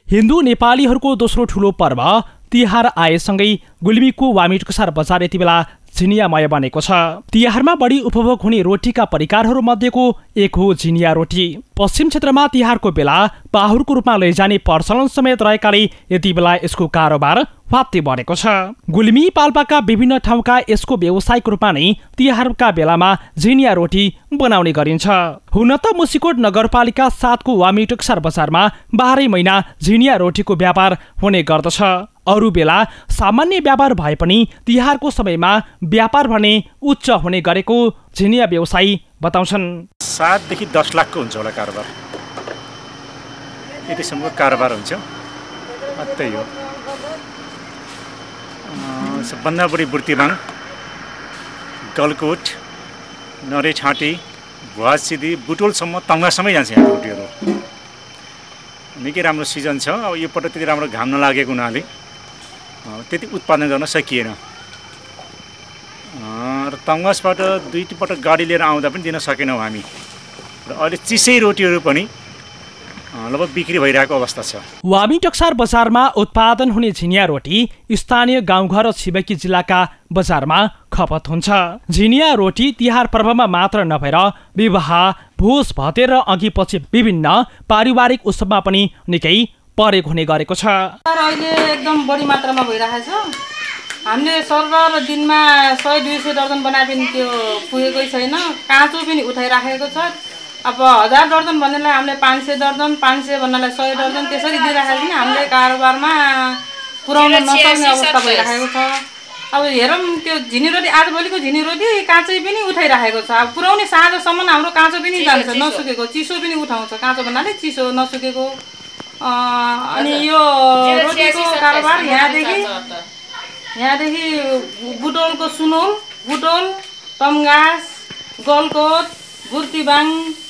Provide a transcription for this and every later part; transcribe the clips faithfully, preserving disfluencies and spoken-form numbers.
हिन्दू नेपालीहरूको दोस्रो ठुलो पर्व तिहार आएसँगै गुल्मीको वामिटकसार बजार यति बेला झिनियामय बनेको छ। तिहारमा बढी उपभोग हुने रोटीका परिकारहरू मध्येको एक हो झिनिया रोटी। पश्चिम क्षेत्रमा तिहारको बेला पाहुरको रूपमा लैजाने प्रचलन समेत रहेकाले यति बेला यसको कारोबार फात्ती बढेको छ। गुल्मी पाल्पाका विभिन्न ठाउँका यसको व्यावसायिक रूपमा नै तिहारका बेलामा झिनिया रोटी बनाउने गरिन्छ। हुन त मुसिकोट नगरपालिका सातको वामिटकसार बजारमा बाह्रै महिना झिनिया रोटीको व्यापार हुने गर्दछ। अरू बेला सामान्य व्यापार भए पनि तिहारको समयमा व्यापार भने उच्च हुने गरेको झिनिया व्यवसायी बताउँछन्। सातदेखि दस लाखको हुन्छ होला कारोबार, यतिसम्मको कारोबार हुन्छ। मात्रै हो सबभन्दा बढी बुर्तिबाङ, गलकोट, नरेछाँटी, भुवासिदी, बुटोलसम्म तङ्गासम्मै जान्छ यहाँ रोटीहरू। निकै राम्रो सिजन छ। अब यो पटक त्यति राम्रो घाम नलागेको हुनाले त्यति उत्पादन गर्न सकिएन र तङ्गसबाट दुई पटक गाडी लिएर आउँदा पनि दिन सकेनौँ हामी। र अहिले चिसै रोटीहरू पनि लगभग बिक्री भइरहेको अवस्था छ। वामिटकसार बजारमा उत्पादन हुने झिनिया रोटी स्थानीय गाउँघर र छिमेकी जिल्लाका बजारमा खपत हुन्छ। झिनिया रोटी तिहार पर्वमा मात्र नभएर विवाह, भोज भतेर र अघि पछि विभिन्न पारिवारिक उत्सवमा पनि निकै प्रयोग हुने गरेको छ। अहिले एकदम बढी मात्रामा भइरहेछ। हामीले सरर दिनमा सय दुई सय दर्जन बनाए पनि त्यो पुगेकै छैन। काँचो पनि उठाइराखेको छ। अब हजार दर्जन भन्नेलाई हामीले पाँच सय दर्जन, पाँच सय भन्नेलाई सय दर्जन त्यसरी दिइराखेको पनि हामीले कारोबारमा पुर्याउन नसक्ने अवस्था भइराखेको छ। अब हेरौँ त्यो झिनी रोटी आजभोलिको झिनी रोटी काँचै पनि उठाइराखेको छ। अब पुर्याउने साँझसम्म हाम्रो काँचो पनि जान्छ, नसुकेको चिसो पनि उठाउँछ। काँचो भन्नाले चिसो नसुकेको। अनि यो रोटीको कारोबार यहाँदेखि यहाँदेखि बुटोलको सुनौल, बुटोल, तम्गास, गलकोट, बुर्तिबाङ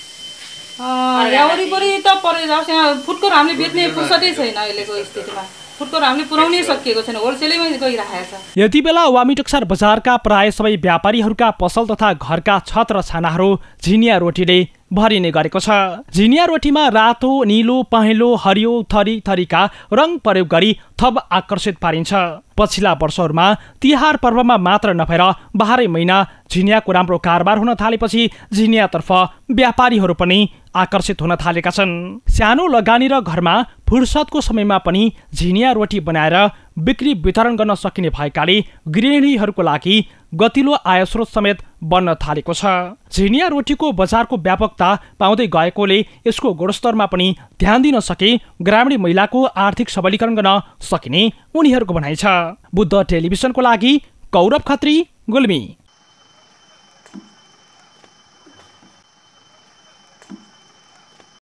यहाँ वरिपरि त परे जाओस्। यहाँ फुटकोर हामीले बेच्ने फुर्सदै छैन अहिलेको स्थितिमा। फुटकोर हामीले पुर्याउनै सकिएको छैन, होलसेलैमा गइरहेको छ। यति बेला वामिटकसार बजारका प्राय सबै व्यापारीहरूका पसल तथा घरका छत र छानाहरू झिनिया रोटीले भरिने गरेको छ। झिनिया रोटीमा रातो, निलो, पहेँलो, हरियो थरी थरीका रङ प्रयोग गरी थप आकर्षित पारिन्छ। पछिल्ला वर्षहरूमा तिहार पर्वमा मात्र नभएर बाह्रै महिना झिनियाको राम्रो कारोबार हुन थालेपछि झिनियातर्फ व्यापारीहरू पनि आकर्षित हुन थालेका छन्। सानो लगानी र घरमा फुर्सदको समयमा पनि झिनिया रोटी बनाएर बिक्री वितरण गर्न सकिने भएकाले गृहिणीहरूको लागि गतिलो आयस्रोत समेत बन्न थालेको छ। झिनिया रोटीको बजारको व्यापकता पाउँदै गएकोले यसको गुणस्तरमा पनि ध्यान दिन सके ग्रामीण महिलाको आर्थिक सबलीकरण गर्न सकिने उनीहरूको भनाइ छ। बुद्ध टेलिभिजनको लागि कौरव खत्री, गुल्मी।